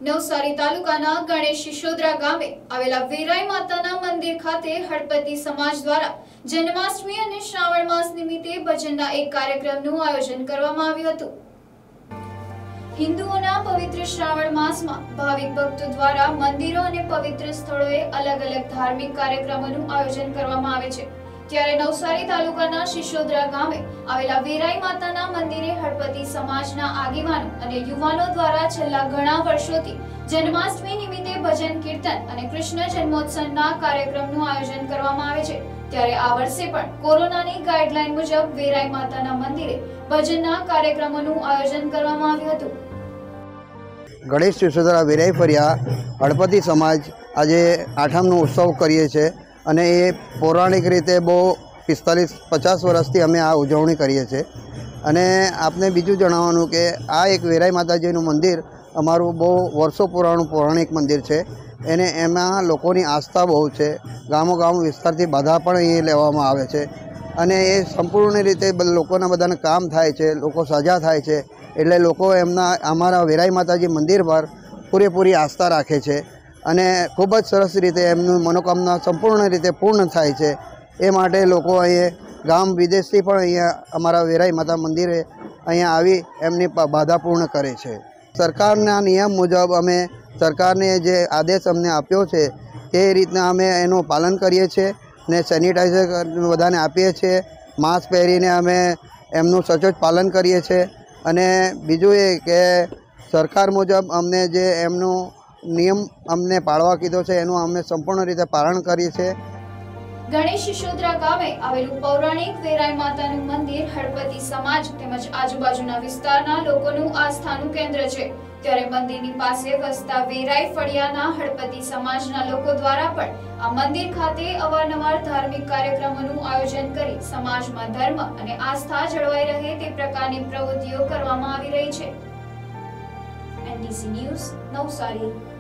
નવસારી તાલુકાના ગણેશ શિશોદરા ગામે આવેલા વેરાઈ માતાના મંદિર ખાતે હળપતિ સમાજ દ્વારા જન્માષ્ટમી અને શ્રાવણ માસ નિમિત્તે ભજનના એક કાર્યક્રમનું આયોજન કરવામાં આવ્યું હતું। હિન્દુઓના પવિત્ર શ્રાવણ માસમાં ભાવિક ભક્તો દ્વારા મંદિરો અને પવિત્ર સ્થળોએ અલગ અલગ ધાર્મિક કાર્યક્રમોનું આયોજન કરવામાં આવે છે। ત્યારે નવસારી તાલુકાના શિશોદરા ગામે આવેલા વેરાઈ માતાના મંદિરે હળપતિ સમાજના આગેવાનો અને યુવાનો દ્વારા છેલ્લા ઘણા વર્ષોથી જન્માષ્ટમી નિમિત્તે ભજન કીર્તન અને કૃષ્ણ જન્મોત્સવના કાર્યક્રમનું આયોજન કરવામાં આવે છે। ત્યારે આ વર્ષે પણ કોરોનાની ગાઈડલાઈન મુજબ વેરાઈ માતાના મંદિરે ભજનના કાર્યક્રમોનું આયોજન કરવામાં આવ્યું હતું। ગણેશ શિશોદરા વેરાઈ ફરિયા હળપતિ સમાજ આજે આઠમનો ઉત્સવ કરીએ છીએ અને એ પૌરાણિક રીતે બહુ 45-50 વર્ષથી અમે આ ઉજવણી કરીએ છીએ। અને આપને બીજું જણાવવાનું કે આ એક વેરાઈ માતાજીનું મંદિર અમારું બહુ વર્ષો પુરાણું પૌરાણિક મંદિર છે। એને એમાં લોકોની આસ્થા બહુ છે। ગામો વિસ્તારથી બધા પણ અહીં લેવામાં આવે છે અને એ સંપૂર્ણ રીતે લોકોના બધાને કામ થાય છે, લોકો સજા થાય છે। એટલે લોકો અમારા વેરાઈ માતાજી મંદિર પર પૂરેપૂરી આસ્થા રાખે છે અને ખૂબ જ સરસ રીતે એમનું મનોકામના સંપૂર્ણ રીતે પૂર્ણ થાય છે। એ માટે લોકો અહીંયા ગામ વિદેશથી પણ અહીંયા અમારા વેરાઈ માતા મંદિરે અહીંયા આવી એમની બાધા પૂર્ણ કરે છે। સરકારના નિયમ મુજબ અમે સરકારને જે આદેશ અમને આપ્યો છે તે રીતના અમે એનું પાલન કરીએ છીએ ને સેનિટાઈઝર બધાને આપીએ છીએ, માસ્ક પહેરીને અમે એમનું સચોટ પાલન કરીએ છીએ। અને બીજું એ કે સરકાર મુજબ અમને જે એમનું નિયમ અમને પાળવા કીધો છે એનું અમે સંપૂર્ણ રીતે પાલન કરીએ છીએ। ગણેશ શિશોદરા ગામે આવેલું પૌરાણિક વેરાઈ માતાનું મંદિર હળપતિ સમાજ તેમજ આજુબાજુના વિસ્તારના લોકોનું આસ્થાનું કેન્દ્ર છે। ત્યારે મંદિરની પાસે વસતા વેરાઈ ફળિયાના હળપતિ સમાજના લોકો દ્વારા પણ આ મંદિર ખાતે અવારનવાર ધાર્મિક કાર્યક્રમોનું આયોજન કરી સમાજમાં ધર્મ અને આસ્થા જળવાઈ રહે તે પ્રકારની પ્રવૃત્તિઓ કરવામાં આવી રહી છે। NDC news Navsari.